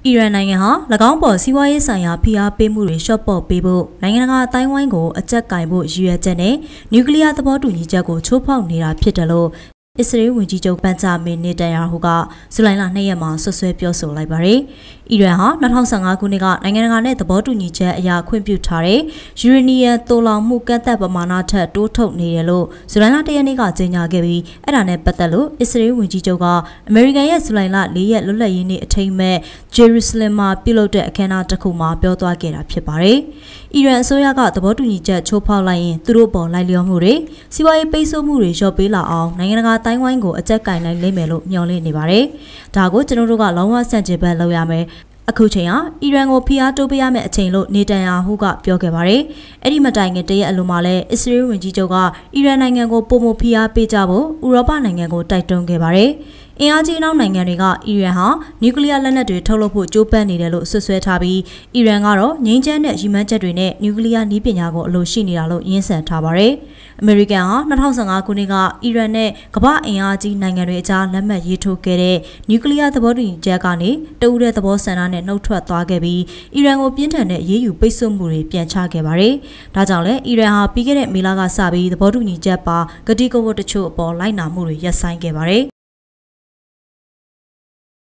အီရန်နိုင်ငံဟာ၎င်းပေါ်စီးပွားရေးဆိုင်ရာဖိအားပေးမှုတွေရှော့ပေါ့ပေးဖို့နိုင်ငံတကာအတိုင်းဝိုင်းကိုအကြက်ကင်ဖို့ရည်ရွယ်ချက်နဲ့နျူကလ িয়ার သဘောတူညီချက်ကိုချိုးဖောက်နေတာဖြစ်တယ်လို့အစ္စရေးဝန်ကြီးချုပ်ဘန်ဂျာမင်နေတန်ယာဟူကဇူလိုင်လ2ရက်မှာဆွဆွဲပြောဆိုလိုက်ပါတယ်။အီရန်ဟာ2015ခုနှစ်ကနိုင်ငံတကာနဲ့သဘောတူညီချက်အရာခွင့်ပြုထားတဲ့ယူရေနီယံသိုလှောင်မှုကန့်သတ်ပမာဏထက်တိုးထုတ်နေတယ်လို့ဇူလိုင်လ1ရက်နေ့ကကြေညာခဲ့ပြီးအဲ့ဒါနဲ့ပတ်သက်လို့အစ္စရေးဝန်ကြီးချုပ်ကအမေရိကန်ရဲ့ဇူလိုင်လ4ရက်လွတ်လပ်ရေးနေ့အထိမ်းအမှတ်ဂျေရုဆလင်မှာပြုလုပ်တဲ့အခမ်းအနားတစ်ခုမှာပြောသွားခဲ့တာဖြစ်ပါတယ်။အီရန်အစိုးရကသဘောတူညီချက်ချိုးဖောက်လိုက်ရင်သူတို့ပေါ်လိုက်လျောမှုတွေစီးပွားရေးပိတ်ဆို့မှုတွေလျှော့ပေးလာအောင်နိုင်ငံတကာတိုင်းဝိုင်းကိုအကြက်ကင်နိုင်လိမ့်မယ်လို့မျှော်လင့်နေပါတယ်။ဒါကိုကျွန်တော်တို့ကလုံးဝစန့်ကျင်ဘက်လုပ်ရမယ်။အခုချိန်ဟာအီရန်ကိုဖိအားတိုးပေးရမယ့်အချိန်လို့နေတန်ယာဟူကပြောခဲ့ပါတယ်။အဲ့ဒီမတိုင်ခင်တရက်အလိုမှာလည်းအစ္စရေးဝန်ကြီးချုပ်ကအီရန်နိုင်ငံကိုပုံမဖိအားပေးကြဖို့ဥရောပနိုင်ငံကိုတိုက်တွန်းခဲ့ပါတယ်။အင်အားကြီးနောက်နိုင်ငံတွေကအီရန်ဟာနျူကလ িয়ার လက်နက်တွေထုတ်လုပ်ဖို့ကြိုးပမ်းနေတယ်လို့ဆွဆွဲထားပြီးအီရန်ကတော့ငြိမ်းချမ်းတဲ့ရည်မှန်းချက်တွေနဲ့နျူကလ িয়ার နည်းပညာကိုအလိုရှိနေတာလို့ရင်းဆန်ထားပါတယ်။အမေရိကန်ဟာ2015ခုနှစ်ကအီရန်နဲ့ကမ္ဘာအင်အားကြီးနိုင်ငံတွေအကြားလက်မှတ်ရေးထိုးခဲ့တဲ့နျူကလ িয়ার သဘောတူညီချက်ကနေတဦးတဲ့သဘောဆန္ဒနဲ့နှုတ်ထွက်သွားခဲ့ပြီးအီရန်ကိုပြင်းထန်တဲ့အရေးယူပိတ်ဆို့မှုတွေပြန်ချခဲ့ပါတယ်။ဒါကြောင့်လည်းအီရန်ဟာပြီးခဲ့တဲ့မေလကစပြီးသဘောတူညီချက်ပါဂတိကဝတ်တချို့အပေါ်လိုက်နာမှုတွေရပ်ဆိုင်းခဲ့ပါတယ်